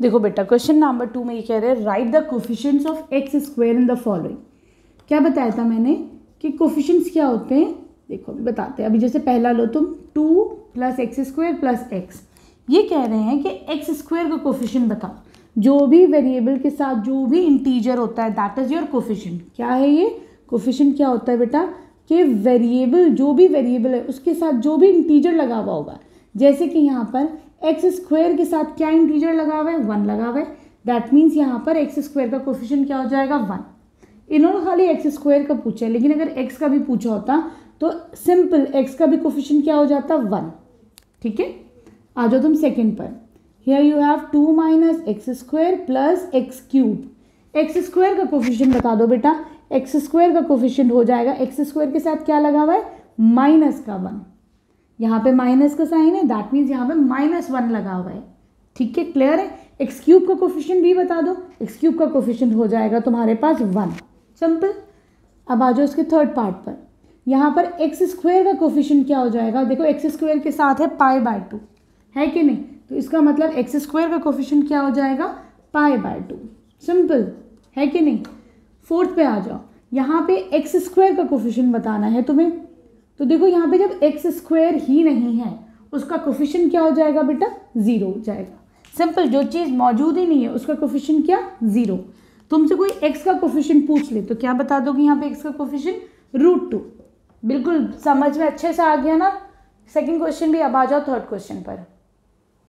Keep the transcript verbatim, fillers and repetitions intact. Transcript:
देखो बेटा question number two में ये कह रहे हैं write the coefficients of x square in the following. क्या बताया था मैंने कि कोफिशिएंट्स क्या होते हैं, देखो अभी बताते हैं। अभी जैसे पहला लो तुम two plus x square plus x, ये कह रहे हैं कि एक्स स्क्वायर का कोफिशिएंट बताओ। जो भी वेरिएबल के साथ जो भी इंटीजर होता है दैट इज योर कोफिशिएंट। क्या है ये कोफिशिएंट? क्या होता है बेटा कि वेरिएबल, जो भी वेरिएबल है उसके साथ जो भी इंटीजर लगा हुआ होगा। जैसे कि यहाँ पर एक्स स्क्वायर के साथ क्या इंटीजर लगा हुआ है? वन लगा हुआ है। दैट मीन्स यहाँ पर एक्स स्क्वायर का कोफिशिएंट क्या हो जाएगा? वन। इन्होंने खाली एक्स स्क्वायर का पूछा है, लेकिन अगर एक्स का भी पूछा होता तो सिंपल एक्स का भी कोफिशिएंट क्या हो जाता? वन। ठीक है, आ जाओ तुम सेकेंड पर। Here you have two minus x square plus x cube. X square का कोफिशिएंट बता दो बेटा। एक्स स्क्वायर का कोफिशिएंट हो जाएगा, एक्स स्क्वायर के साथ क्या लगा हुआ है? माइनस का वन। यहाँ पे माइनस का साइन है, दैट मीन्स यहाँ पे माइनस वन लगा हुआ है। ठीक है, क्लियर है। एक्स क्यूब का कोफिशिएंट भी बता दो। एक्स क्यूब का कोफिशिएंट हो जाएगा तुम्हारे पास वन। सिंपल। अब आ जाओ इसके थर्ड पार्ट पर। यहाँ पर एक्स स्क्वायर का कोफिशिएंट क्या हो जाएगा? देखो एक्स स्क्वायर के साथ है पाई बाय टू, है कि नहीं? तो इसका मतलब एक्स स्क्वायर का कोफिशिएंट क्या हो जाएगा? Pi by two. सिंपल है कि नहीं? फोर्थ पे आ जाओ। यहाँ पे एक्स स्क्वायर का कोफिशिएंट बताना है तुम्हें। तो देखो यहाँ पे जब एक्स स्क्वायर ही नहीं है उसका कोफिशिएंट क्या हो जाएगा बेटा? जीरो हो जाएगा। सिंपल, जो चीज़ मौजूद ही नहीं है उसका कोफिशिएंट क्या? जीरो। तुमसे कोई एक्स का कोफिशिएंट पूछ ले तो क्या बता दोगे यहाँ पे एक्स का कोफिशिएंट? Root two. बिल्कुल समझ में अच्छे से आ गया ना सेकंड क्वेश्चन भी। अब आ जाओ थर्ड क्वेश्चन पर।